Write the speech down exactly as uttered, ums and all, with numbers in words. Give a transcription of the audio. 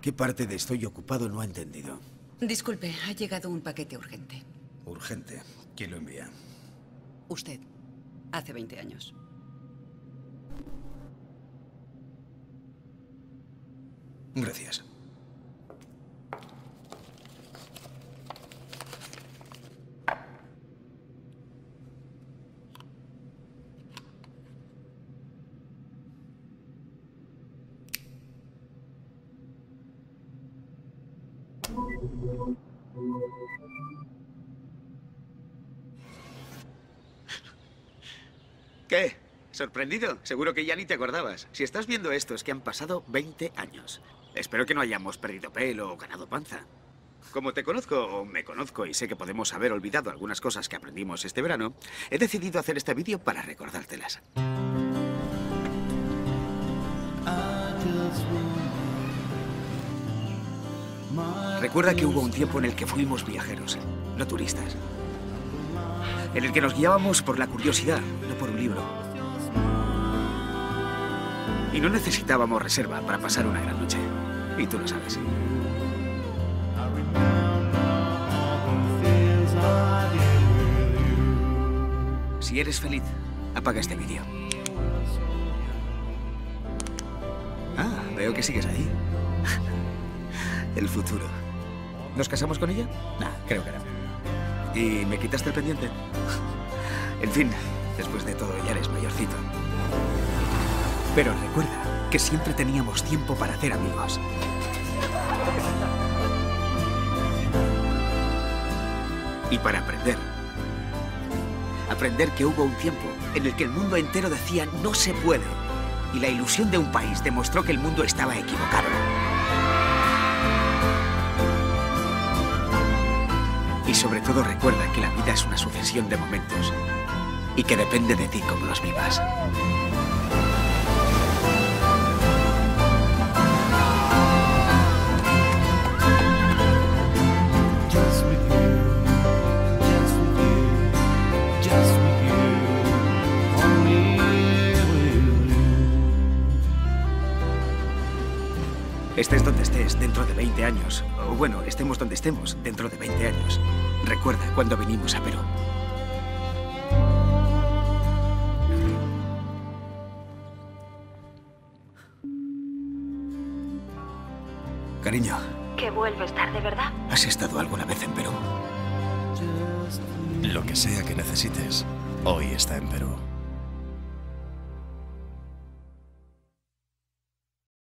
¿Qué parte de estoy ocupado no ha entendido? Disculpe, ha llegado un paquete urgente. Urgente. ¿Quién lo envía? Usted. Hace veinte años. Gracias. ¿Qué? ¿Sorprendido? Seguro que ya ni te acordabas. Si estás viendo esto es que han pasado veinte años. Espero que no hayamos perdido pelo o ganado panza. Como te conozco, o me conozco, y sé que podemos haber olvidado algunas cosas que aprendimos este verano, he decidido hacer este vídeo para recordártelas. Recuerda que hubo un tiempo en el que fuimos viajeros, no turistas. En el que nos guiábamos por la curiosidad, no por un libro. Y no necesitábamos reserva para pasar una gran noche. Y tú lo sabes. Si eres feliz, apaga este vídeo. Ah, veo que sigues ahí. El futuro. ¿Nos casamos con ella? Nah, creo que no. ¿Y me quitaste el pendiente? En fin, después de todo ya eres mayorcito. Pero recuerda que siempre teníamos tiempo para hacer amigos. Y para aprender. Aprender que hubo un tiempo en el que el mundo entero decía no se puede. Y la ilusión de un país demostró que el mundo estaba equivocado. Y sobre todo recuerda que la vida es una sucesión de momentos y que depende de ti cómo los vivas. Estés donde estés dentro de veinte años, o bueno, estemos donde estemos dentro de veinte años. Recuerda cuando vinimos a Perú. Cariño. ¿Que vuelves tarde, verdad? ¿Has estado alguna vez en Perú? Lo que sea que necesites, hoy está en Perú.